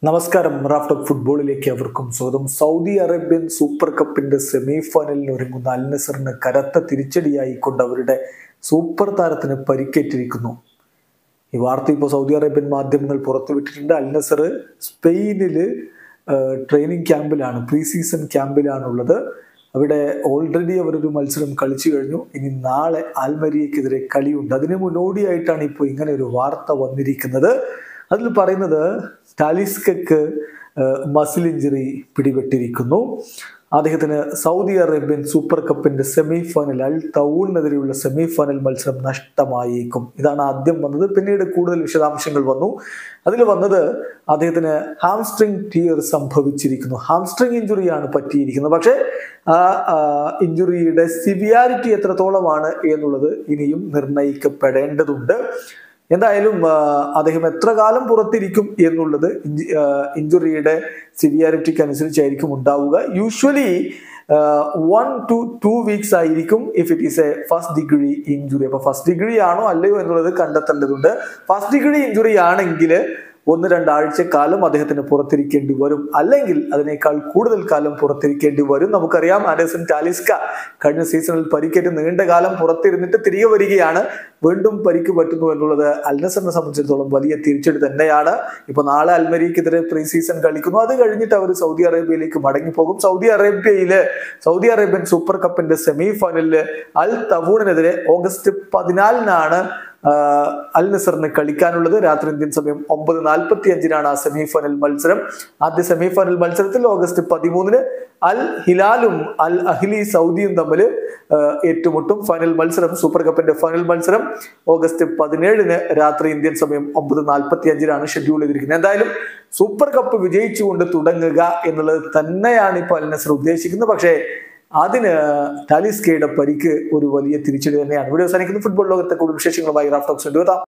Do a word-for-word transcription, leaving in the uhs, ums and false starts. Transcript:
നമസ്കാരം. Raf talk ഫുട്ബോളിലേക്ക് അവർക്കും സ്വാഗതം. സൗദി അറേബ്യൻ സൂപ്പർ കപ്പിന്റെ സെമി ഫൈനലിൽ ഒരുങ്ങുന്ന അൽ നസറിന് കനത്ത തിരിച്ചടിയായിക്കൊണ്ട് അവരുടെ സൂപ്പർ താരത്തിന് പരിക്കേറ്റിരിക്കുന്നു. ഈ വാർത്ത ഇപ്പോൾ സൗദി അറേബ്യൻ മാധ്യമങ്ങൾ പുറത്തുവിട്ടിട്ടുണ്ട്. അൽ നസർ സ്പെയിനില് ട്രെയിനിങ് ക്യാമ്പിലാണ്, പ്രീ സീസൺ ക്യാമ്പിലാണുള്ളത്. അവിടെ ഓൾറെഡി അവരൊരു മത്സരം കളിച്ചു കഴിഞ്ഞു. ഇനി നാളെ ആൽമരിയക്കെതിരെ കളിയുണ്ട്. അതിന് മുന്നോടിയായിട്ടാണ് ഇപ്പോൾ ഇങ്ങനെ ഒരു വാർത്ത വന്നിരിക്കുന്നത്. അതിൽ പറയുന്നത് ടാലിസ്കക്ക് മസിൽ ഇഞ്ചുറി പിടിപെട്ടിരിക്കുന്നു. അദ്ദേഹത്തിന് സൗദി അറേബ്യൻ സൂപ്പർ കപ്പിന്റെ സെമി ഫൈനൽ അൽ തൗണിനെതിരെയുള്ള സെമി ഫൈനൽ മത്സരം നഷ്ടമായേക്കും. ഇതാണ് ആദ്യം വന്നത്. പിന്നീട് കൂടുതൽ വിശദാംശങ്ങൾ വന്നു. അതിൽ വന്നത് അദ്ദേഹത്തിന് ഹാംസ്ട്രിങ് ടിയർ സംഭവിച്ചിരിക്കുന്നു. ഹാംസ്ട്രിങ് ഇഞ്ചുറിയാണ് പറ്റിയിരിക്കുന്നത്. പക്ഷേ ആ ഇഞ്ചുറിയുടെ സിവിയാരിറ്റി എത്രത്തോളമാണ് എന്നുള്ളത് ഇനിയും നിർണയിക്കപ്പെടേണ്ടതുണ്ട്. എന്തായാലും അദ്ദേഹം എത്ര കാലം പുറത്തിരിക്കും എന്നുള്ളത് ഇഞ്ചുറിയുടെ സിവിയാരിറ്റിക്ക് അനുസരിച്ചായിരിക്കും ഉണ്ടാവുക. Usually one two two weeks ആയിരിക്കും if it is a first degree injury. അപ്പൊ ഫസ്റ്റ് ഡിഗ്രി ആണോ അല്ലയോ എന്നുള്ളത് കണ്ടെത്തേണ്ടതുണ്ട്. ഫസ്റ്റ് ഡിഗ്രി ഇഞ്ചുറി ആണെങ്കിൽ ഒന്ന് രണ്ടാഴ്ച കാലം അദ്ദേഹത്തിന് പുറത്തിരിക്കേണ്ടി വരും, അല്ലെങ്കിൽ അതിനേക്കാൾ കൂടുതൽ കാലം പുറത്തിരിക്കേണ്ടി വരും. നമുക്കറിയാം ആൻഡേഴ്സൺ ടാലിസ്ക കഴിഞ്ഞ സീസണിൽ പരിക്കേറ്റ് നീണ്ട കാലം പുറത്തിരുന്നിട്ട് തിരികെ വരികയാണ്. വീണ്ടും പരിക്ക് പറ്റുന്നു എന്നുള്ളത് അൽ നസറിനെ സംബന്ധിച്ചിടത്തോളം വലിയ തിരിച്ചടി തന്നെയാണ്. ഇപ്പൊ നാളെ അൽമരിക്കെതിരെ പ്രീ സീസൺ കളിക്കുന്നു. അത് കഴിഞ്ഞിട്ട് അവർ സൗദി അറേബ്യയിലേക്ക് മടങ്ങിപ്പോകും. സൗദി അറേബ്യയില് സൗദി അറേബ്യൻ സൂപ്പർ കപ്പിന്റെ സെമി ഫൈനലില് അൽ തവൂണിനെതിരെ ഓഗസ്റ്റ് പതിനാലിനാണ് അൽ നസറിന് കളിക്കാനുള്ളത്. രാത്രി ഇന്ത്യൻ സമയം ഒമ്പത് നാൽപ്പത്തി അഞ്ചിനാണ് ആ സെമി ഫൈനൽ മത്സരം. ആദ്യ സെമി ഫൈനൽ മത്സരത്തിൽ ഓഗസ്റ്റ് പതിമൂന്നിന് അൽ ഹിലാലും അൽ അഹ്ലി സൗദിയും തമ്മിൽ ഏറ്റുമുട്ടും. ഫൈനൽ മത്സരം, സൂപ്പർ കപ്പിന്റെ ഫൈനൽ മത്സരം ഓഗസ്റ്റ് പതിനേഴിന് രാത്രി ഇന്ത്യൻ സമയം ഒമ്പത് നാൽപ്പത്തി അഞ്ചിനാണ് ഷെഡ്യൂൾ ചെയ്തിരിക്കുന്നത്. എന്തായാലും സൂപ്പർ കപ്പ് വിജയിച്ചുകൊണ്ട് തുടങ്ങുക എന്നുള്ളത് തന്നെയാണ് ഇപ്പോൾ അൽ നസർ ഉദ്ദേശിക്കുന്നത്. പക്ഷേ അതിന് ടാലിസ്കയുടെ പരിക്ക് ഒരു വലിയ തിരിച്ചടി തന്നെയാണ്. വീഡിയോ അവസാനിക്കുന്ന ഫുട്ബോൾ ലോകത്തെ കൂടുതൽ വിശേഷങ്ങളുമായി റാഫ് ടോക്സ് കൊണ്ടുവരാം.